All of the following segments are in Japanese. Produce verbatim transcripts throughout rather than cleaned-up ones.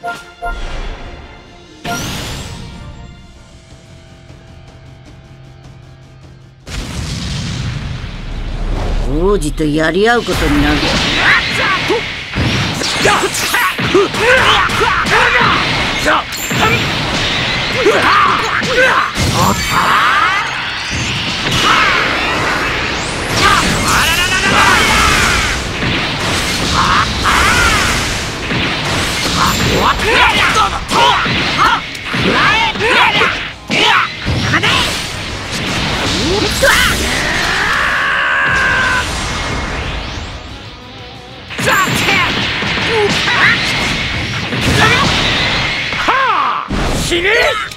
王子とやり合うことになる。 死ね！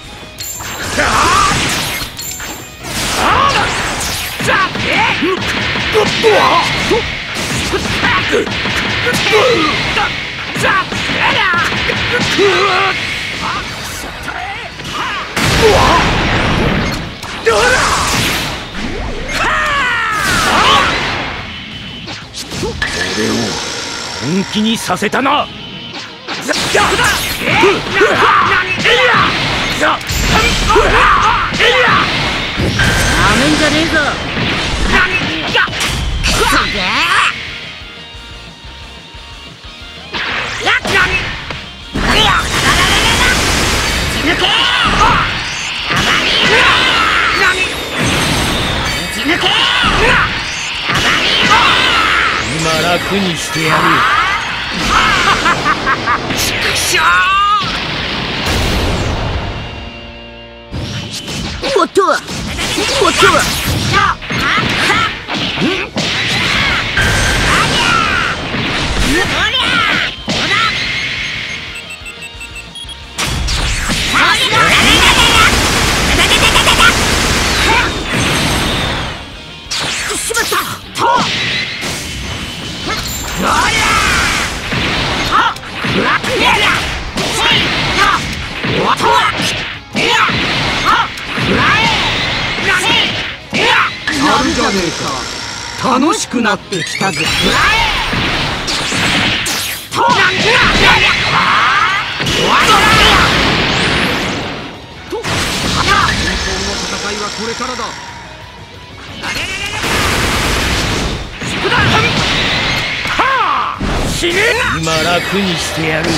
俺を本気にさせたな。 なめんじゃねえぞ。 今楽にしてやる。 もっとはもっとはしまった。 あるじゃねえか。楽しくなってきたぜ。 本当の戦いはこれからだ。 死ね！今楽にしてやる。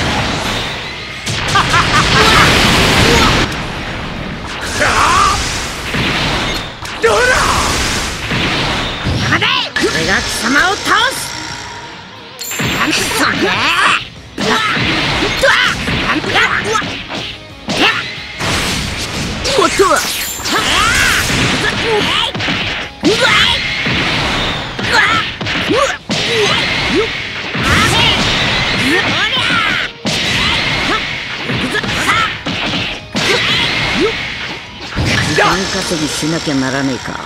どうだ！ 俺が貴様を倒す。もっとは時間稼ぎしなきゃならねえか。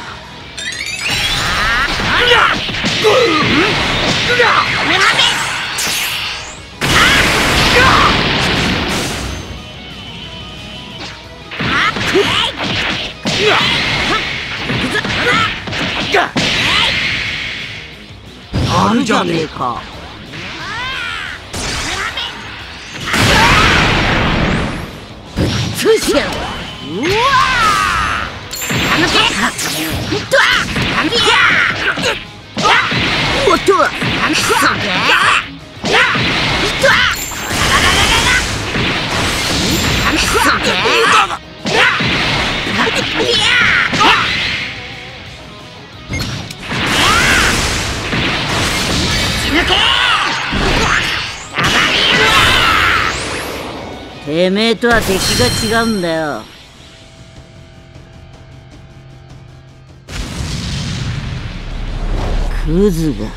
あるじゃねえか。 つしやろ。うわもっとはてめえとは敵が違うんだよ。クズが。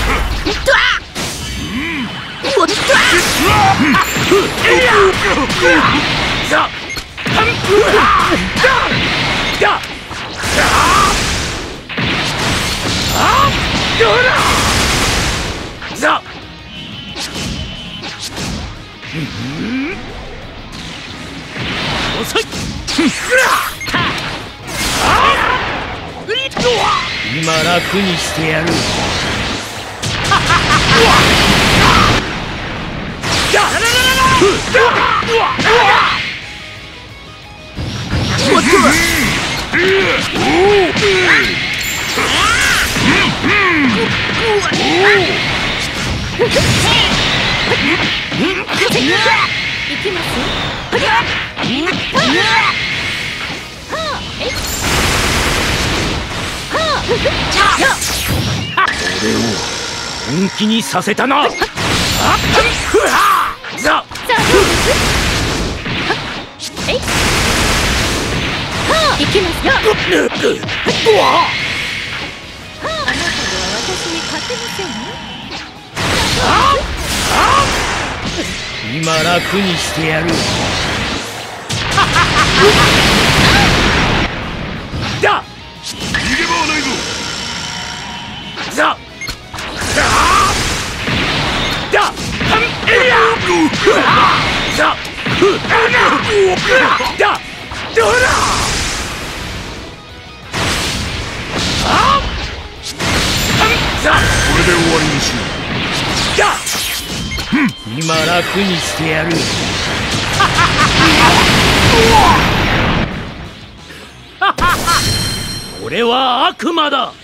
今楽にしてやる。 おっと行きます。 俺を本気にさせたな。ザ行きますよ。あなたでは私に勝てませんね。 今楽にしてやる。だ逃げ場はないぞ。ザだエリアザだどうだザこれで終わりにしよう。だ今楽にしてやる。俺は悪魔だ。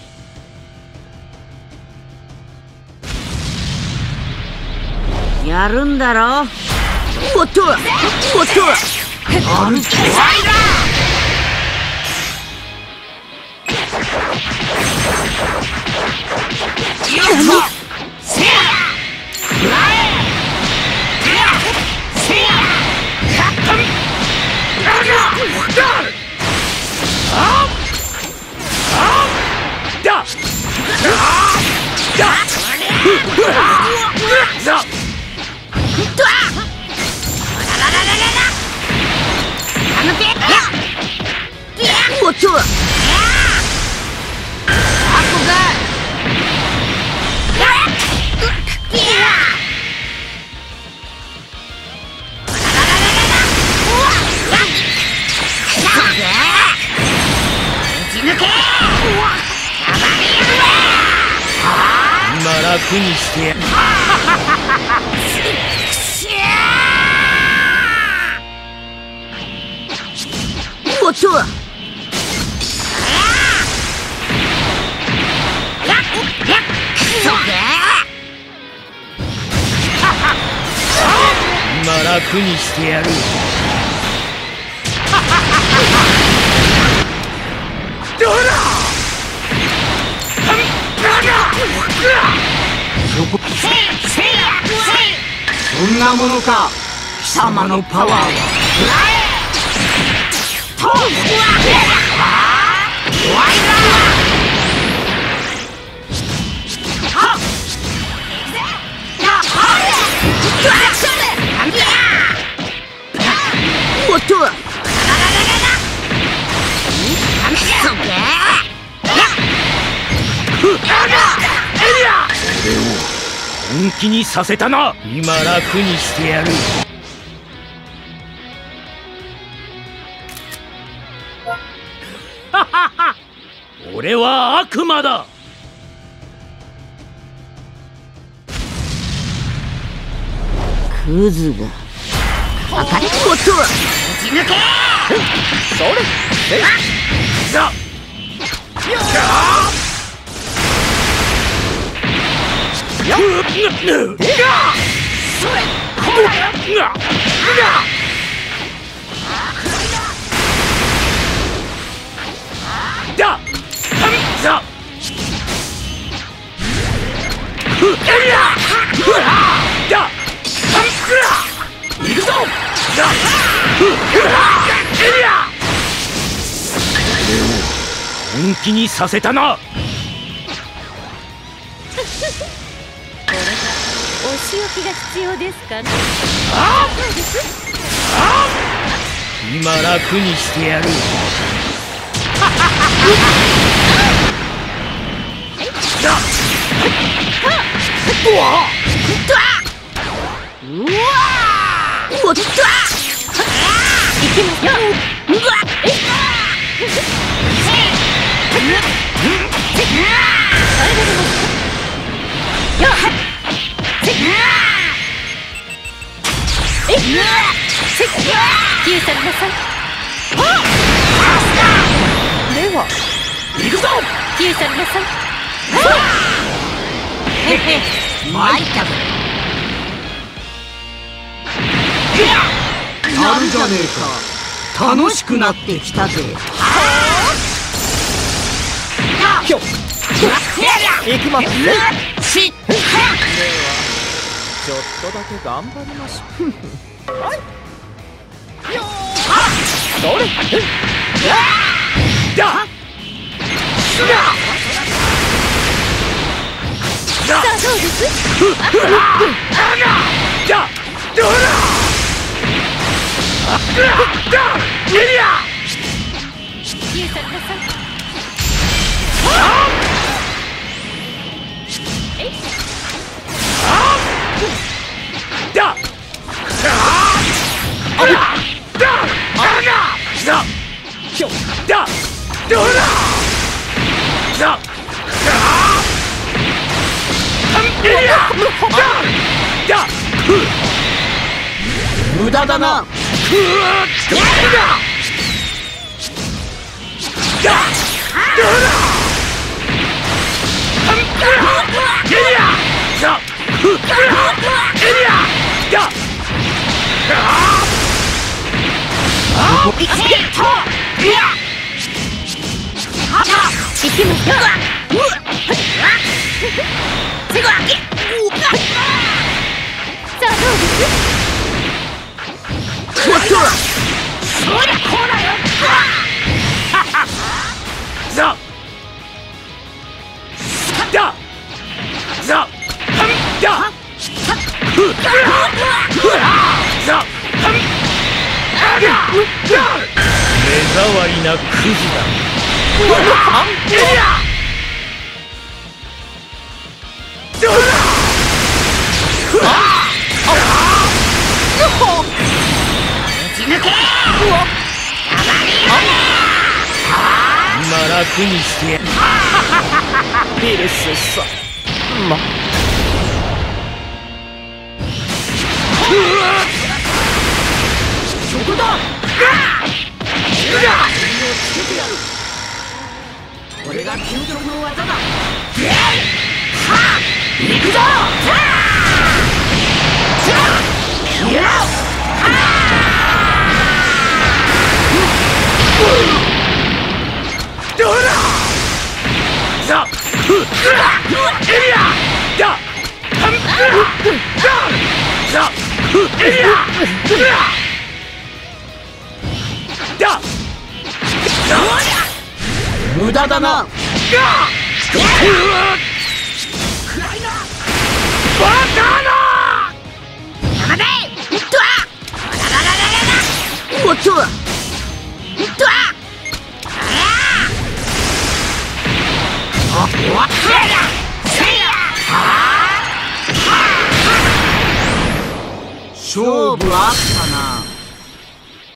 やるんだろ。おっとおっとあるおっと今楽にしてやる。 おっと今楽にしてやる。どうだそんなものか貴様のパワーは。 おっと俺を本気にさせたな。今楽にしてやる。俺は悪魔だ。 クズがおっと打ち抜け。 それザだザだ行くぞ。ザエリア俺を本気にさせたな。 お仕置きが必要ですかね。 今楽にしてやる。 うわおっと行きますよ。 うわ消されなさい。では行くぞ。消されなさい。 へへ、参ったぜ。やるじゃねえか。楽しくなってきたぜ。 ひょっ行きますね。 しっではちょっとだけ頑張りましょう。はいそれださあどうです。消されなさい。 無駄だな。 行きますよ。さあどうです。 目障りなクズだ。今楽にしてやる。ビルスさまそこだ。これが究極の技だ。行くぞ。無駄だな。 おっと勝負あったな。